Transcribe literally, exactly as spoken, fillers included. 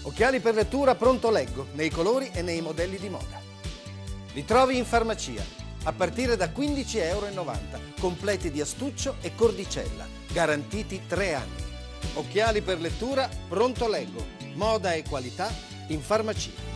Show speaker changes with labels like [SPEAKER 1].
[SPEAKER 1] Occhiali per lettura Pronto Leggo, nei colori e nei modelli di moda. Li trovi in farmacia, a partire da quindici e novanta euro, completi di astuccio e cordicella, garantiti tre anni. Occhiali per lettura Pronto Leggo, moda e qualità in farmacia.